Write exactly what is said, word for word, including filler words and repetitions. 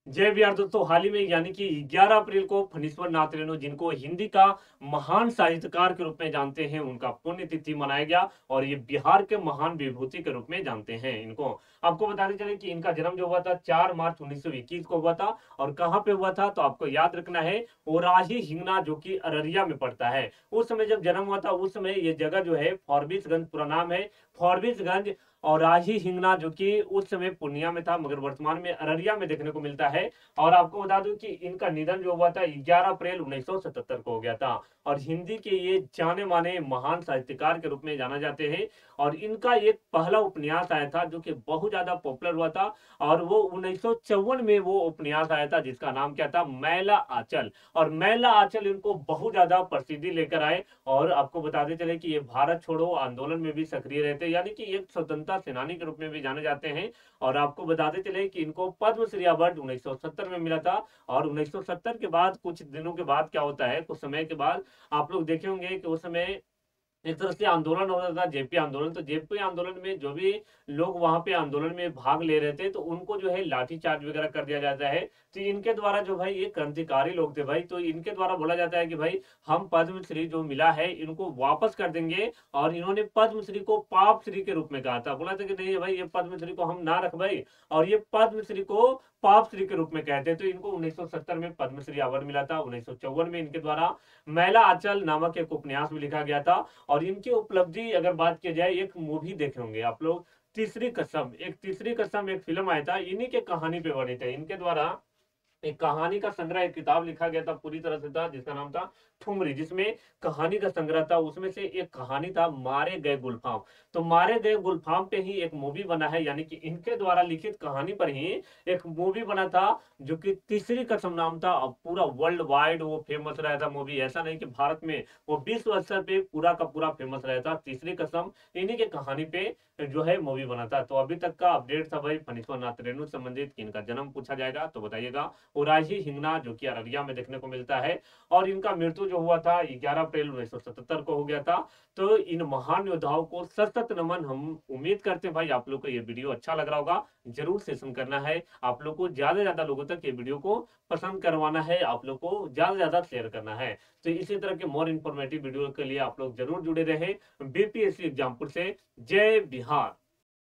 जय बिहार दोस्तों, हाल ही में यानी कि ग्यारह अप्रैल को फणीश्वर नाथ रेणु, जिनको हिंदी का महान साहित्यकार के रूप में जानते हैं, उनका पुण्यतिथि मनाया गया और ये बिहार के महान विभूति के रूप में जानते हैं इनको। आपको बताते चले कि इनका जन्म जो हुआ था चार मार्च उन्नीस सौ इक्कीस को हुआ था। और कहाँ पे हुआ था तो आपको याद रखना है, ओराही हिंगना, जो कि अररिया में पड़ता है। उस समय जब जन्म हुआ था उस समय ये जगह जो है फॉरबिसगंज, पूरा नाम है फॉरबिसगंज और राही हिंगना, जो कि उस समय पूर्णिया में था मगर वर्तमान में अररिया में देखने को मिलता है। और आपको बता दूं कि इनका निधन जो हुआ था ग्यारह अप्रैल उन्नीस सौ सतहत्तर को हो गया था। और हिंदी के ये जाने माने महान साहित्यकार के रूप में जाना जाते हैं। और इनका एक पहला उपन्यास आया था जो कि बहुत ज्यादा पॉपुलर हुआ था। और वो उन्नीस सौ चौवन में वो उपन्यास आया था जिसका नाम क्या था, मैला आंचल। और मैला आंचल इनको बहुत ज्यादा प्रसिद्धि लेकर आए। और आपको बताते चले कि ये भारत छोड़ो आंदोलन में भी सक्रिय रहते हैं, यानी कि एक स्वतंत्रता सेनानी के रूप में भी जाने जाते हैं। और आपको बताते चले कि इनको पद्मश्री अवार्ड उन्नीस सौ सत्तर में मिला था। और उन्नीस सौ सत्तर के बाद कुछ दिनों के बाद क्या होता है, कुछ समय के बाद आप लोग देखे होंगे कि उस समय एक तरह से आंदोलन हो रहा था, जेपी आंदोलन। तो जेपी आंदोलन में जो भी लोग वहां पे आंदोलन में भाग ले रहे थे तो उनको जो है लाठीचार्ज वगैरह कर दिया जाता है। तो इनके द्वारा जो भाई ये क्रांतिकारी लोग थे भाई, तो इनके द्वारा बोला जाता है कि भाई हम पद्मश्री जो मिला है इनको वापस कर देंगे। और इन्होंने पद्मश्री को पापश्री के रूप में कहा था, बोला था कि नहीं भाई ये पद्मश्री को हम ना रख भाई, और ये पद्मश्री को पापश्री के रूप में कहते हैं। तो इनको उन्नीस सौ सत्तर में पद्मश्री अवार्ड मिला था। उन्नीस सौ चौवन में इनके द्वारा मैला आंचल नामक एक उपन्यास भी लिखा गया था। और इनकी उपलब्धि अगर बात की जाए, एक मूवी देखे होंगे आप लोग, तीसरी कसम, एक तीसरी कसम एक फिल्म आया था, इन्हीं के कहानी पे बनी थी। इनके द्वारा एक कहानी का संग्रह, एक किताब लिखा गया था पूरी तरह से था, जिसका नाम था ठुमरी, जिसमें कहानी का संग्रह था। उसमें से एक कहानी था मारे गए गुलफाम। तो मारे गए गुलफाम पे ही एक मूवी बना है, यानी कि इनके द्वारा लिखित कहानी पर ही एक मूवी बना था जो कि तीसरी कसम नाम था। अब पूरा वर्ल्ड वाइड वो फेमस रहा था मूवी, ऐसा नहीं कि भारत में, वो विश्व स्तर पे पूरा का पूरा फेमस रहा था। तीसरी कसम इन्हीं के कहानी पे जो है मूवी बना था। तो अभी तक का अपडेट था भाई फणीश्वर नाथ रेणु से संबंधित, कि इनका जन्म पूछा जाएगा तो बताइएगा। ओराही हिंगना, जो कि अररिया में देखने को मिलता है। और इनका मृत्यु जो हुआ था ग्यारह अप्रैल उन्नीस सौ सतहत्तर को हो गया था। तो इन महान योद्धाओं को सत सत नमन। हम उम्मीद करते हैं भाई आप लोग को ये वीडियो अच्छा लग रहा होगा। जरूर सेशन करना है, आप लोग को ज्यादा से ज्यादा लोगों तक ये वीडियो को पसंद करवाना है, आप लोग को ज्यादा से ज्यादा शेयर करना है। तो इसी तरह के मोर इन्फॉर्मेटिव वीडियो के लिए आप लोग जरूर जुड़े रहे बीपीएससी एग्जामपुर से। जय बिहार।